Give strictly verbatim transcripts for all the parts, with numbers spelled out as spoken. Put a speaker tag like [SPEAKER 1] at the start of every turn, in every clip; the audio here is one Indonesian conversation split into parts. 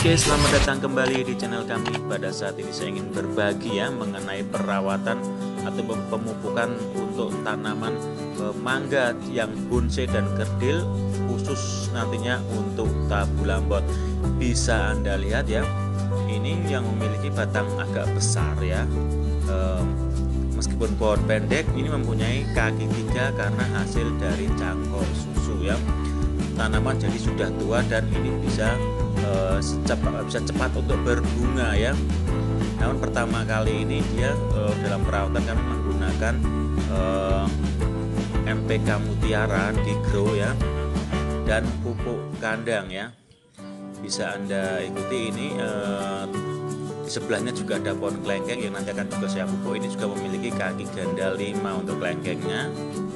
[SPEAKER 1] Oke, selamat datang kembali di channel kami. Pada saat ini saya ingin berbagi ya mengenai perawatan atau pemupukan untuk tanaman e, mangga yang bonsai dan kerdil, khusus nantinya untuk tabu lambot. Bisa Anda lihat ya, ini yang memiliki batang agak besar ya. E, meskipun pohon pendek, ini mempunyai kaki tiga karena hasil dari cangkok susu ya. Tanaman jadi sudah tua dan ini bisa uh, secepat, bisa cepat untuk berbunga ya. Namun pertama kali ini dia uh, dalam perawatan kami menggunakan uh, N P K Mutiara di grow ya, dan pupuk kandang ya. Bisa Anda ikuti ini. Uh, di sebelahnya juga ada pohon kelengkeng yang nanti akan juga saya pupuk. Ini juga memiliki kaki ganda lima untuk kelengkengnya.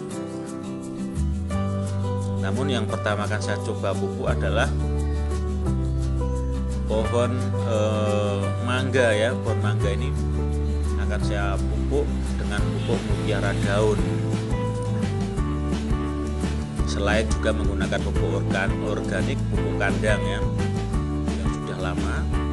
[SPEAKER 1] Namun yang pertama akan saya coba pupuk adalah pohon eh, mangga ya. Pohon mangga ini akan saya pupuk dengan pupuk mutiara daun. Selain juga menggunakan pupuk organ, organik, pupuk kandang ya, yang sudah lama.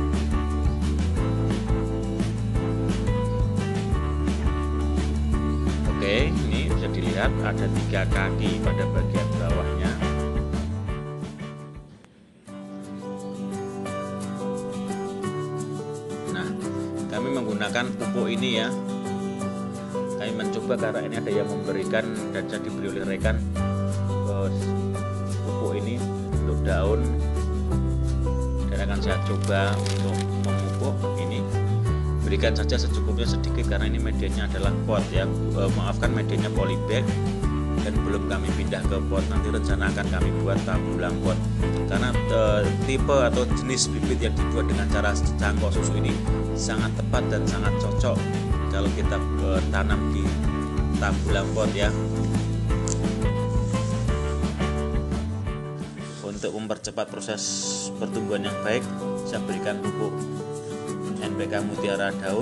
[SPEAKER 1] Oke, ini bisa dilihat ada tiga kaki pada bagian bawahnya. Nah, kami menggunakan pupuk ini ya. Kami mencoba karena ini ada yang memberikan dan saya diberi oleh rekan pupuk ini untuk daun, dan akan saya coba untuk memupuk ini. Berikan saja secukupnya sedikit karena ini medianya adalah pot ya. E, maafkan medianya polybag dan belum kami pindah ke pot. Nanti rencana akan kami buat tabung pot karena e, tipe atau jenis bibit yang dibuat dengan cara cangkok susu ini sangat tepat dan sangat cocok kalau kita e, tanam di tabung pot ya. Untuk mempercepat proses pertumbuhan yang baik, saya berikan pupuk N P K Mutiara daun.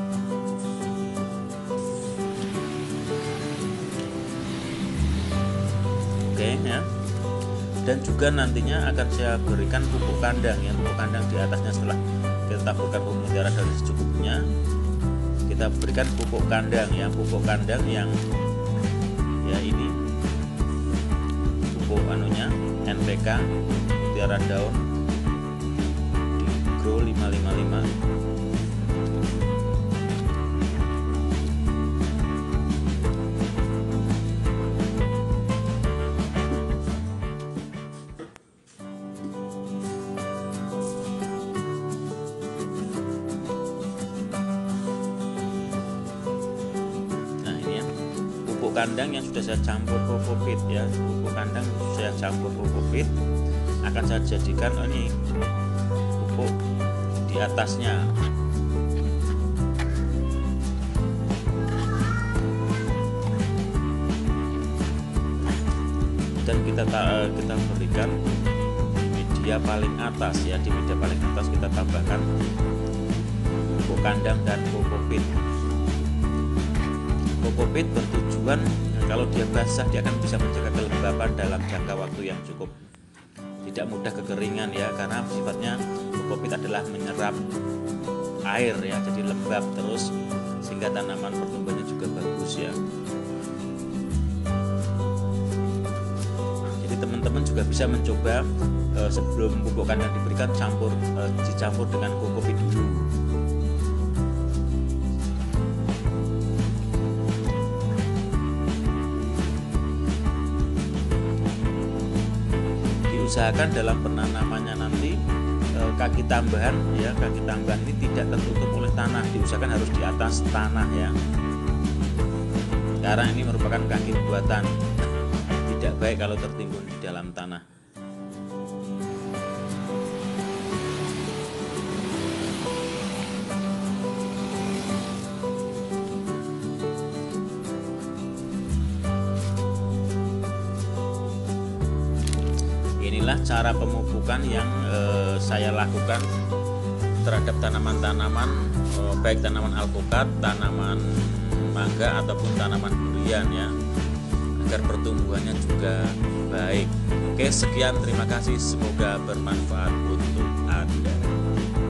[SPEAKER 1] Oke ya. Dan juga nantinya akan saya berikan pupuk kandang ya, pupuk kandang di atasnya. Setelah kita taburkan pupuk mutiara daun secukupnya, kita berikan pupuk kandang ya, pupuk kandang yang ya ini pupuk anunya N P K Mutiara daun di grow lima lima lima. Pupuk kandang yang sudah saya campur kokopit ya, pupuk kandang saya campur kokopit akan saya jadikan oh ini pupuk di atasnya. Dan kita kita berikan di media paling atas ya, di media paling atas kita tambahkan pupuk kandang dan kokopit. Kokopit bertujuan kalau dia basah dia akan bisa menjaga kelembapan dalam jangka waktu yang cukup, tidak mudah kekeringan ya, karena sifatnya kokopit adalah menyerap air ya, jadi lembab terus sehingga tanaman pertumbuhannya juga bagus ya. Jadi teman-teman juga bisa mencoba e, sebelum pupuk kandang diberikan campur e, dicampur dengan kokopit dulu. Usahakan dalam penanamannya nanti e, kaki tambahan ya, kaki tambahan ini tidak tertutup oleh tanah, diusahakan harus di atas tanah ya, karena ini merupakan kaki buatan, tidak baik kalau tertimbun di dalam tanah. Inilah cara pemupukan yang eh, saya lakukan terhadap tanaman-tanaman eh, baik tanaman alpukat, tanaman mangga ataupun tanaman durian ya, agar pertumbuhannya juga baik. Oke, sekian, terima kasih, semoga bermanfaat untuk